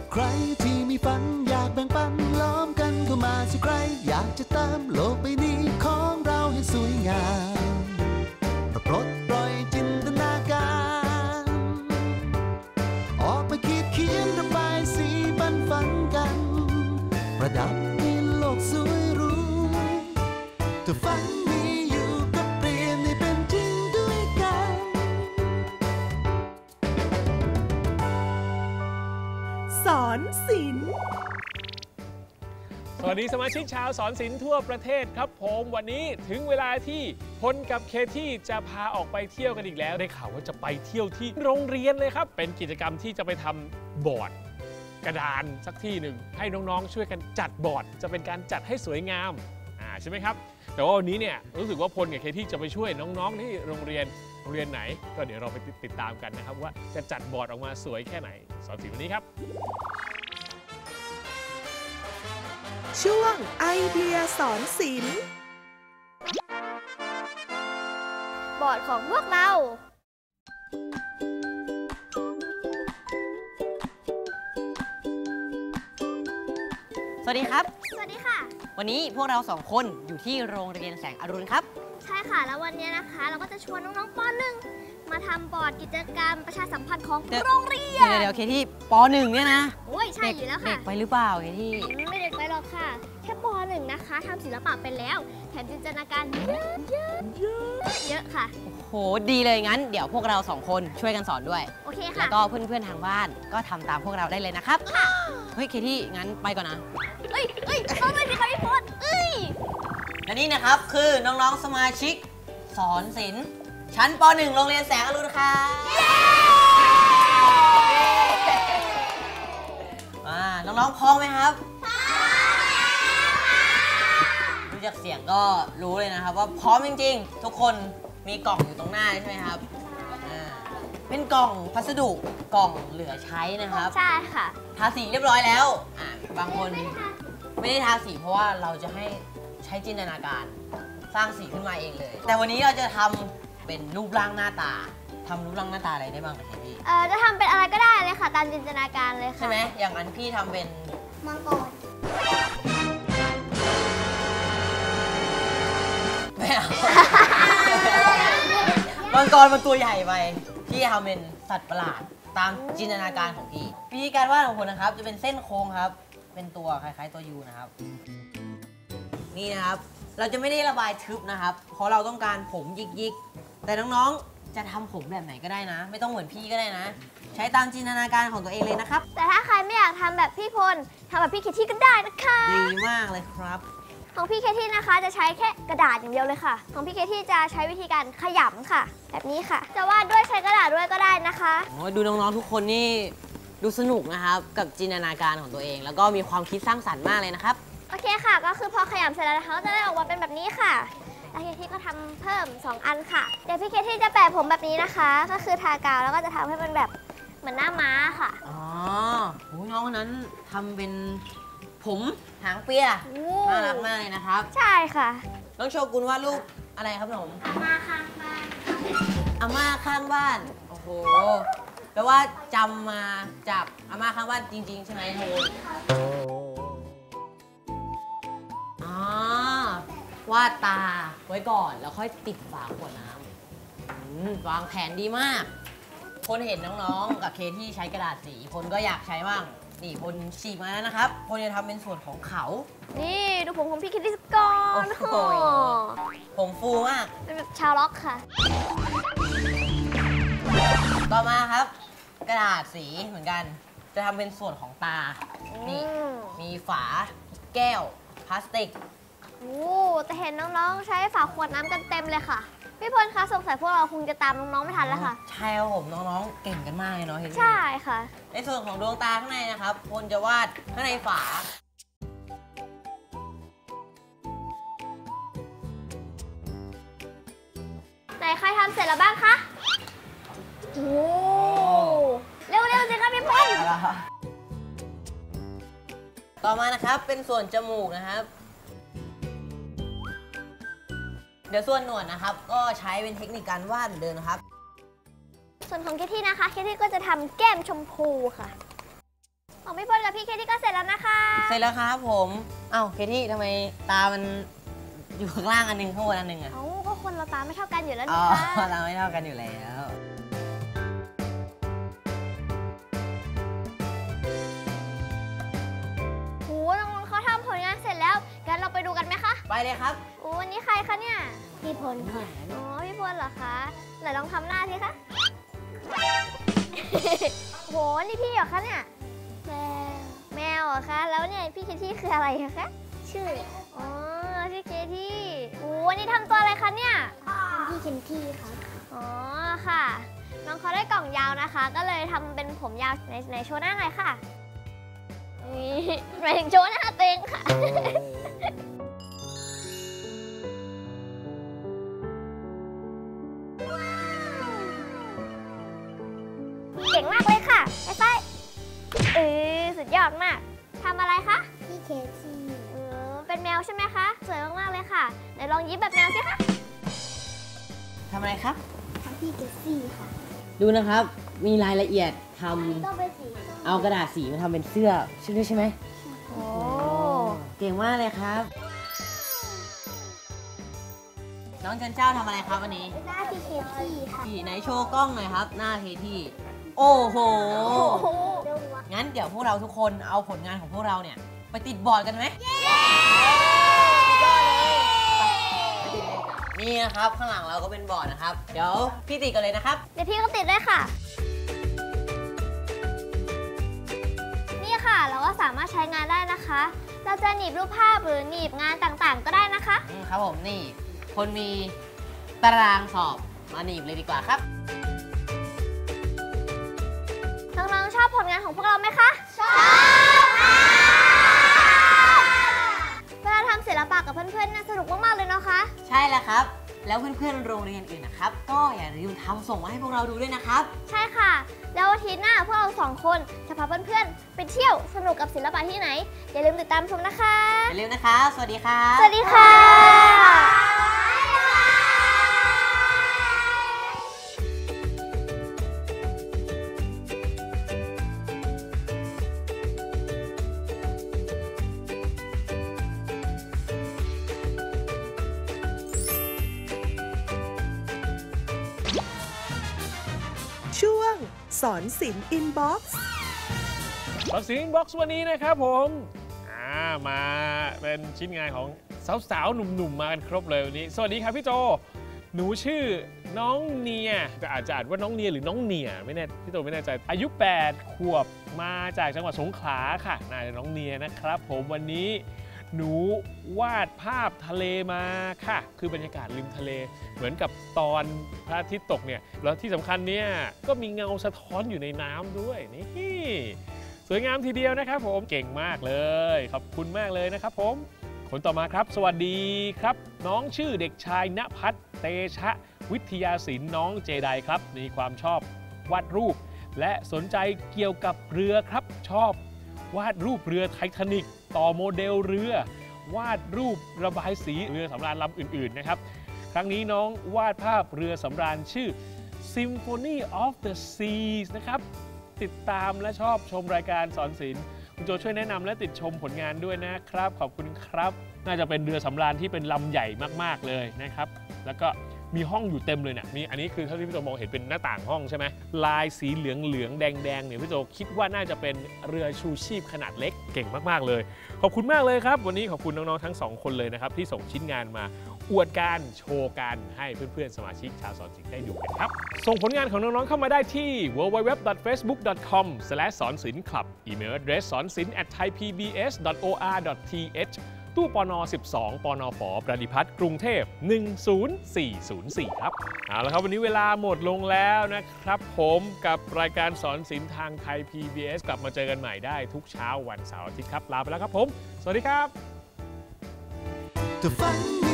ใครที่มีฝันอยากแบ่งปันล้อมกันเข้ามาสิใครอยากจะเติมโลกใบนี้ของเราให้สวยงามมาปลดปล่อยจินตนาการออกไปคิดเขียนระบายสีบันฝันกันประดับให้โลกสวยหรูถ้าฝันมีอยู่ก็เปลี่ยนให้เป็นจริงด้วยกันสอนศิลป์สวัสดีสมาชิกชาวสอนศิลป์ทั่วประเทศครับผมวันนี้ถึงเวลาที่พลกับเคที่จะพาออกไปเที่ยวกันอีกแล้วได้ข่าวว่าจะไปเที่ยวที่โรงเรียนเลยครับเป็นกิจกรรมที่จะไปทำบอร์ดกระดานสักที่หนึ่งให้น้องๆช่วยกันจัดบอร์ดจะเป็นการจัดให้สวยงามใช่ไหมครับแต่ว่าวันนี้เนี่ยรู้สึกว่าพลกับเคที่จะไปช่วยน้องๆที่โรงเรียนไหนก็เดี๋ยวเราไปติดตามกันนะครับว่าจะจัดบอร์ดออกมาสวยแค่ไหนสอนศิลป์วันนี้ครับช่วงไอเดียสอนศิลป์บอร์ดของพวกเราสวัสดีครับสวัสดีค่ะวันนี้พวกเราสองคนอยู่ที่โรงเรียนแสงอรุณครับใช่ค่ะแล้ววันนี้นะคะเราก็จะชวนน้องๆป .1 มาทำบอร์ดกิจกรรมประชาสัมพันธ์ของโรงเรียนเดี๋ยวเคที่ป .1 เนี่ยนะโอ้ยใช่อยู่แล้วค่ะเด็กไปหรือเปล่าเคที่ไม่เด็กไปหรอกค่ะแค่ป .1 นะคะทำศิลปะเป็นแล้วแถมจินตนาการเยอะค่ะโหดีเลยงั้นเดี๋ยวพวกเราสองคนช่วยกันสอนด้วยโอเคค่ะแล้วก็เพื่อนๆทางบ้านก็ทำตามพวกเราได้เลยนะครับเฮ้ยเคที่งั้นไปก่อนนะเอ้ยต้องไปสิคะพี่พลและนี่นะครับคือน้องๆสมาชิกสอนศิลป์ชั้นป .1 โรงเรียนแสงอรุณครับน้องๆพร้อมไหมครับดูจากเสียงก็รู้เลยนะครับว่าพร้อมจริงๆทุกคนมีกล่องอยู่ตรงหน้าใช่ไหมครับเป็นกล่องพัสดุกล่องเหลือใช้นะครับใช่ค่ะทาสีเรียบร้อยแล้วบางคนไม่ได้ทาสีเพราะว่าเราจะให้ใช้จินตนาการสร้างสีขึ้นมาเองเลยแต่วันนี้เราจะทำเป็นรูปร่างหน้าตาทำรูปร่างหน้าตาอะไรได้บ้างคะพี่จะทำเป็นอะไรก็ได้เลยค่ะตามจินตนาการเลยค่ะใช่ไหมอย่างนั้นพี่ทำเป็นมังกรไม่เอามังกรมันตัวใหญ่ไปพี่ทำเป็นสัตว์ประหลาดตามจินตนาการของพี่วิธีการวาดของผมนะครับจะเป็นเส้นโค้งครับเป็นตัวคล้ายๆตัวยูนะครับนี่นะครับเราจะไม่ได้ระบายทึบนะครับเพราะเราต้องการผมยิกๆแต่น้องๆจะทำผมแบบไหนก็ได้นะไม่ต้องเหมือนพี่ก็ได้นะใช้ตามจินตนาการของตัวเองเลยนะครับแต่ถ้าใครไม่อยากทำแบบพี่พลทำแบบพี่เคที่ก็ได้นะคะดีมากเลยครับของพี่เคที่นะคะจะใช้แค่กระดาษอย่างเดียวเลยค่ะของพี่เคที่จะใช้วิธีการขยำค่ะแบบนี้ค่ะจะวาดด้วยใช้กระดาษด้วยก็ได้นะคะโอ้ดูน้องๆทุกคนนี่ดูสนุกนะครับกับจินตนาการของตัวเองแล้วก็มีความคิดสร้างสรรค์มากเลยนะครับโอเคค่ะก็คือพอขยำเสร็จแล้วนะคะจะได้ออกมาเป็นแบบนี้ค่ะแล้วเคที่ก็ทำเพิ่ม2อันค่ะเดี๋ยวพี่เคที่จะแปะผมแบบนี้นะคะก็คือทากาวแล้วก็จะทำให้มันแบบเหมือนหน้าม้าค่ะอ๋อโหน้องคนนั้นทำเป็นผมหางเปียน่ารักมากเลยนะครับใช่ค่ะน้องโชกุนวาดรูปอะไรครับผมอาม่าข้างบ้านอาม่าข้างบ้านโอ้โหแปลว่าจำมาจากอาม่าข้างบ้านจริงๆใช่ไหมโทนวาดตาไว้ก่อนแล้วค่อยติดฝาขวดน้ำวางแผนดีมากคนเห็นน้องๆกับเคที่ใช้กระดาษสีคนก็อยากใช้บ้างนี่คนฉีกมาแล้วนะครับคนจะทำเป็นส่วนของเขานี่ดูผมของพี่เคที่สก่อนโอ้โหผมฟูมากเป็นแบบชาวล็อกค่ะต่อมาครับกระดาษสีเหมือนกันจะทำเป็นส่วนของตานี่มีฝาแก้วพลาสติกโอ้แต่เห็นน้องๆใช้ฝาขวดน้ำกันเต็มเลยค่ะพี่พลคะสงสัยพวกเราคงจะตามน้องๆไม่ทันแล้วค่ะใช่ครับผมน้องๆเก่งกันมากเลยเนาะใช่ค่ะในส่วนของดวงตาข้างในนะครับพลจะวาดข้างในฝาไหนใครทำเสร็จแล้วบ้างคะโอ้เร็วๆสิคะพี่พลต่อมานะครับเป็นส่วนจมูกนะครับเดี๋ยวส่วนหนวดนะครับก็ใช้เป็นเทคนิคการวาดเหมือนเดิมนะครับส่วนของเคที่นะคะเคที่ก็จะทำแก้มชมพูค่ะของพี่พลกับพี่เคที่ก็เสร็จแล้วนะคะเสร็จแล้วครับผมเอ้าเคที่ทำไมตามันอยู่ข้างล่างอันหนึงข้างบนอันหนึงอะเอ้าก็คนเราตาไม่เท่ากันอยู่แล้วอ๋นี่อคะเราไม่เท่ากันอยู่แล้วโอ้น้องๆเขาทำผลงานเสร็จแล้วงั้นเราไปดูกันไหมคะไปเลยครับโอ้วันนี้ใครคะเนี่ยพี่พลค่ะอ๋อพี่พลเหรอคะไหนลองทำหน้าสิคะ โหนี่พี่เหรอคะเนี่ยแมวเหรอคะแล้วเนี่ยพี่เคที่คืออะไรคะชื่ออ๋อพี่เคที่โอ้วันนี้ทำตัวอะไรคะเนี่ยพี่เคที่ค่ะอ๋อค่ะน้องเขาได้กล่องยาวนะคะ ก็เลยทำเป็นผมยาวในโชว์หน้าหน่อยค่ะนี่หมายถึงโชว์หน้าตัวเองค่ะ เก่งมากเลยค่ะไฟสุดยอดมากทำอะไรคะพี่เคที่เป็นแมวใช่ไหมคะสวยมากๆเลยค่ะไหนลองยิ้มแบบแมวสิคะทำอะไรครับทำพี่เคที่ค่ะดูนะครับ มีรายละเอียดทต้องเป็นสีำเอากระดาษสีมาทำเป็นเสื้อใช่ไหมโอ้เก่งมากเลยครับ น้องจันเจ้าทำอะไรครับวันนี้หน้าพี่เคที่ค่ะพี่ไหนโชว์กล้องหน่อยครับ หน้าเคที่โอ้โห งั้นเดี๋ยวพวกเราทุกคนเอาผลงานของพวกเราเนี่ย ไปติดบอร์ดกันไหมนี่นะครับข้างหลังเราก็เป็นบอร์ดนะครับ เดี๋ยวพี่ติดกันเลยนะครับเดี๋ยวพี่ก็ติดด้วยค่ะ นี่ค่ะเราก็สามารถใช้งานได้นะคะ เราจะหนีบรูปภาพหรือหนีบงานต่างๆ ก็ได้นะคะครับผมนี่ คนมีตารางสอบมาหนีบเลยดีกว่าครับน้องๆชอบผลงานของพวกเราไหมคะ ชอบค่ะเวลาทำศิลปะกับเพื่อนๆน่าสนุกมากๆเลยเนาะคะใช่แล้วครับ แล้วเพื่อนๆโรงเรียนอื่นนะครับ ก็อย่าลืมทำส่งมาให้พวกเราดูด้วยนะครับใช่ค่ะ แล้วอาทิตย์หน้าพวกเรา2 คนจะพาเพื่อนๆไปเที่ยวสนุกกับศิลปะที่ไหน อย่าลืมติดตามชมนะคะอย่าลืมนะครับ สวัสดีครับสวัสดีค่ะช่วงสอนศิลป์อินบ็อกซ์สอนศิลป์บ็อกซ์วันนี้นะครับผมมาเป็นชิ้นงานของสาวๆหนุ่มๆมากันครบเลยวันนี้สวัสดีครับพี่โจหนูชื่อน้องเนียแต่อาจจะอ่านว่าน้องเนียหรือน้องเนียไม่แน่พี่โจไม่แน่ใจอายุ8 ขวบมาจากจังหวัดสงขลาค่ะน่าจะน้องเนียนะครับผมวันนี้หนูวาดภาพทะเลมาค่ะคือบรรยากาศริมทะเลเหมือนกับตอนพระอาทิตย์ตกเนี่ยแล้วที่สำคัญเนี่ยก็มีเงาสะท้อนอยู่ในน้ำด้วยนี่สวยงามทีเดียวนะครับผมเก่งมากเลยขอบคุณมากเลยนะครับผมคนต่อมาครับสวัสดีครับน้องชื่อเด็กชายณภัทรเตชะวิทยาศิลป์น้องเจไดครับมีความชอบวาดรูปและสนใจเกี่ยวกับเรือครับชอบวาดรูปเรือไททานิกต่อโมเดลเรือวาดรูประบายสีเรือสำราญลำอื่นๆนะครับครั้งนี้น้องวาดภาพเรือสำราญชื่อ Symphony of the Seas นะครับติดตามและชอบชมรายการสอนศิลป์คุณโจช่วยแนะนำและติดชมผลงานด้วยนะครับขอบคุณครับน่าจะเป็นเรือสำราญที่เป็นลำใหญ่มากๆเลยนะครับแล้วก็มีห้องอยู่เต็มเลยเนี่ยมีอันนี้คือเท่าที่พี่โจมองเห็นเป็นหน้าต่างห้องใช่ไหมลายสีเหลืองๆแดงๆเนี่ยพี่โจคิดว่าน่าจะเป็นเรือชูชีพขนาดเล็กเก่งมากๆเลยขอบคุณมากเลยครับวันนี้ขอบคุณน้องๆทั้ง2คนเลยนะครับที่ส่งชิ้นงานมาอวดการโชว์การให้เพื่อนๆสมาชิกชาวสอนศิลป์ได้ดูกันครับส่งผลงานของน้องๆเข้ามาได้ที่ www.facebook.com/สอนศิลป์คลับอีเมล address สอนศิลป์ @thaipbs.or.th ตู้ปน12ปนฝประดิพัฒน์กรุงเทพ10404ครับเอาละครับวันนี้เวลาหมดลงแล้วนะครับผมกับรายการสอนศิลป์ทางไทย PBS กลับมาเจอกันใหม่ได้ทุกเช้าวันเสาร์อาทิตย์ครับลาไปแล้วครับผมสวัสดีครับถ้าฝัน